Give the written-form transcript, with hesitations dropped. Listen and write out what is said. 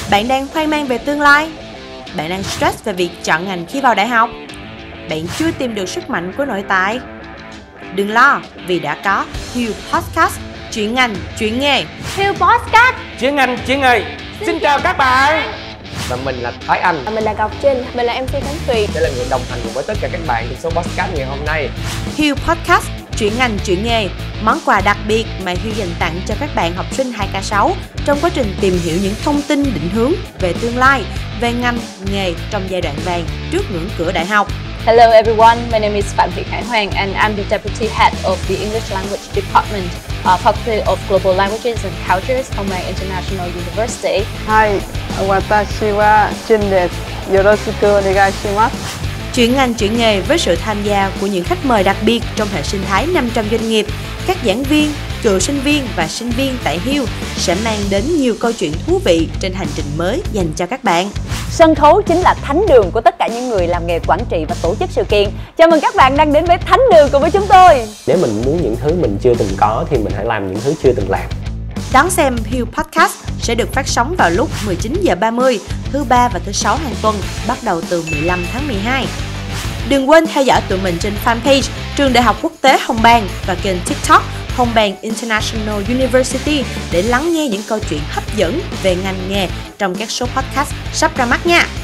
Bạn đang hoang mang về tương lai? Bạn đang stress về việc chọn ngành khi vào đại học? Bạn chưa tìm được sức mạnh của nội tại? Đừng lo, vì đã có Hill Podcast, chuyện ngành, chuyện nghề. Hill Podcast, chuyện ngành, chuyện nghề. Xin chào các bạn. Và mình là Thái Anh. Mình là Ngọc Trinh. Mình là MC Khánh Tuyền. Sẽ là người đồng hành cùng với tất cả các bạn trong số podcast ngày hôm nay. Hill Podcast, chuyện ngành, chuyện nghề, món quà đặc biệt mà Hill dành tặng cho các bạn học sinh 2K6 trong quá trình tìm hiểu những thông tin định hướng về tương lai, về ngành, nghề trong giai đoạn vàng trước ngưỡng cửa đại học. Hello everyone, my name is Phạm Thị Khải Hoàng and I'm the Deputy Head of the English Language Department, Faculty of Global Languages and Cultures, Honmei International University. Hi, watashi wa Jin desu. Yoroshiku onegaishimasu. Chuyện ngành, chuyện nghề với sự tham gia của những khách mời đặc biệt trong hệ sinh thái 500 doanh nghiệp, các giảng viên, cựu sinh viên và sinh viên tại Hill sẽ mang đến nhiều câu chuyện thú vị trên hành trình mới dành cho các bạn. Sân khấu chính là thánh đường của tất cả những người làm nghề quản trị và tổ chức sự kiện. Chào mừng các bạn đang đến với thánh đường cùng với chúng tôi. Nếu mình muốn những thứ mình chưa từng có thì mình hãy làm những thứ chưa từng làm. Đón xem Hill Podcast sẽ được phát sóng vào lúc 19h30 thứ ba và thứ sáu hàng tuần, bắt đầu từ 15 tháng 12. Đừng quên theo dõi tụi mình trên fanpage Trường Đại học Quốc tế Hồng Bàng và kênh TikTok Hồng Bàng International University để lắng nghe những câu chuyện hấp dẫn về ngành nghề trong các số podcast sắp ra mắt nha.